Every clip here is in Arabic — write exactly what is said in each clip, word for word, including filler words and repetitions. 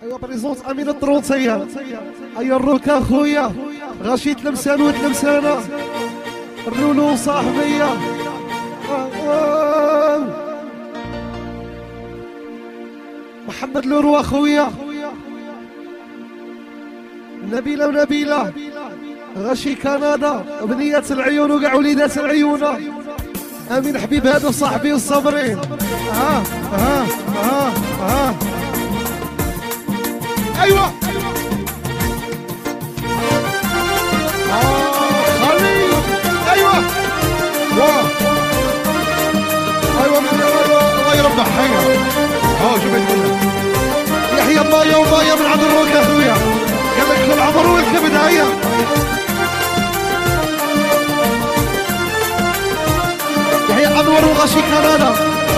ايوا بريزونت امين الطروطيه. ايوا الروكا خويا غاشي تلمسان وتلمسانه الرولو صاحبيه. محمد لوروا خويا نبيله ونبيله غاشي كندا بنية العيون وكاع وليدات العيونه. امين حبيب هذا صاحبي والصابرين. ها ها ها ها ايوا آه خلي ايوا واه ايوا الله يربح حيا. ها شوف يقول يحيى مايا ومايا من عند الروك يا خويا. قال لك العمر والكبد. هيا يحيى انور وغاشي كندا.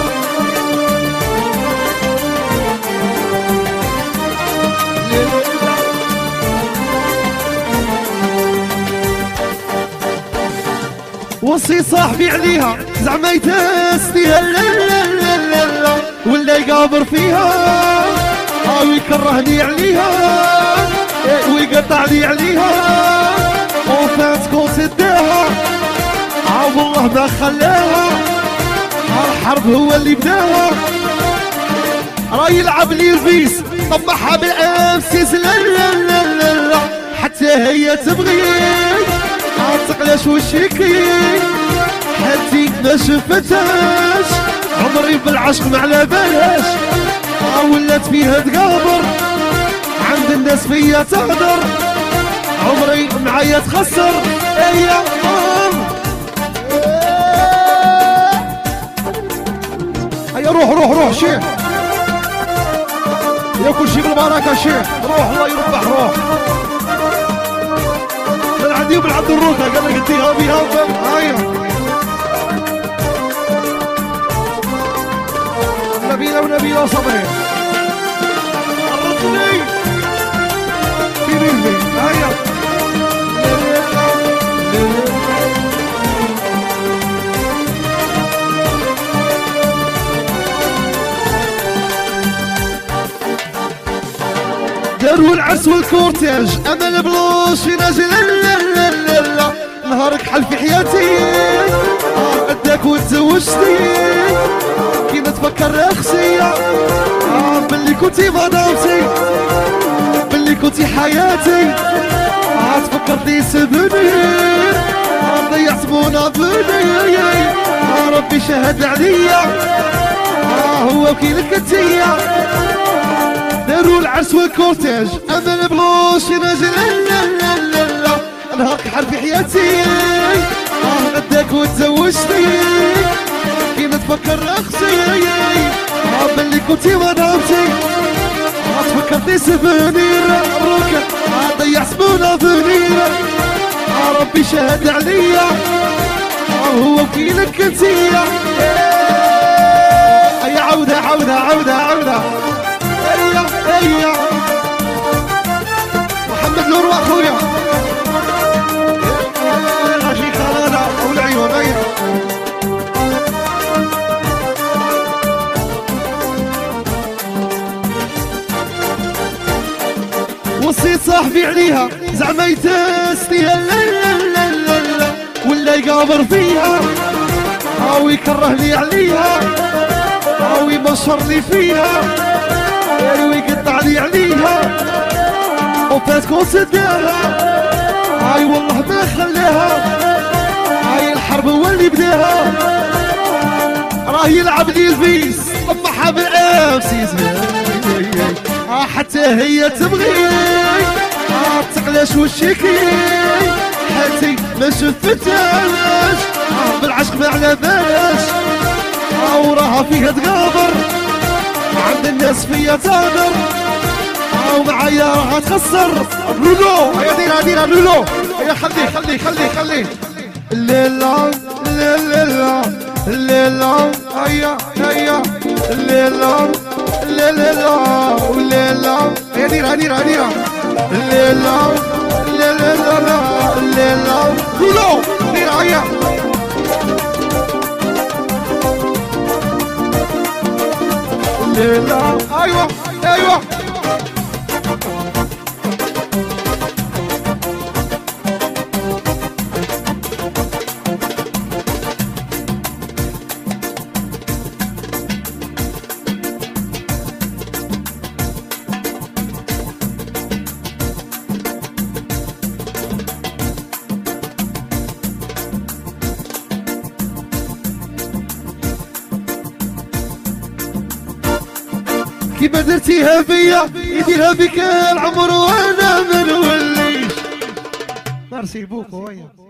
وصي صاحبي عليها زعما يتاستيها لا لا لا لا لا ولا يقابر فيها او يكرهني عليها ويقطعني عليها وفات تكون سداها اه والله ما خلاها الحرب هو اللي بداها. راه يلعب لي الفيس طمعها بالامسيس لا لا لا لا لا حتى هي تبغي عتقلاش وشيكي حتى ما شفتهاش عمري بالعشق ما على بالهاش ولات فيها تقابر عند الناس فيا تهدر عمري معايا تخسر. ايا هيا روح روح روح شيخ يا كل شي بالبركه شيخ. روح الله يربح روح من عندي ومن عند الروكه. قال لك اديها بيها. هيا نبيله ونبيله صبري عرضني في رجلي. هيا داروا العرس والكورتاج امل بلوش في ناجي لا لا لا لا لا نهارك حل في حياتي قداك وتزوجتي كي نتفكر اخسية آه باللي كنتي مدامتي باللي كنتي حياتي آه تفكرتي سبني آه ضيعت منافني آه ربي شهد عليا آه هو وكيلك انتيا. داروا العرس والكورتاج امل بلوش ناجي لا لا لا لا لا نهارك حل في حياتي اه قداك وتزوجتي كي نتفكر اختي اه باللي كنتي مدامتي اه تفكرتي سفنير مبروك اه ضيعت منافنير اه ربي شهد عليا اه هو وكيلك انتيا. هيا عودة عودة عودة عودة. هيا هيا محمد نور واخويا غاشي كندا والعيون. هيا وصيت صاحبي عليها زعما يتاستيها لا لا لا لا لا ولا يقابر فيها او يكرهني عليها او يبشرني فيها ويقطعني عليها وفات كون سداها هاي والله ما خلاها هاي الحرب هو اللي بداها. راه يلعب لي الفيس طمعها بالامسيس اه حتى هي تبغي اه تقلاش وشيكي حتى ما شفتهاش اه بالعشق ما على بالاش اه وراها فيها تقابر عند الناس فيا تهدر او معايا راح تخسر. لولو هيا ديرها ديرها لولو. هيا خلي خلي خلي خلي الليلة الليلة الليلة. هيا هيا الليلة الليلة الليلة. هيا ديرها ديرها ديرها الليلة الليلة الليلة. لولو ديرها هيا الليلة. ايوه ايوه كيما درتيها بيا يديرها بك العمر وانا ما نوليش. ميرسي بوكو.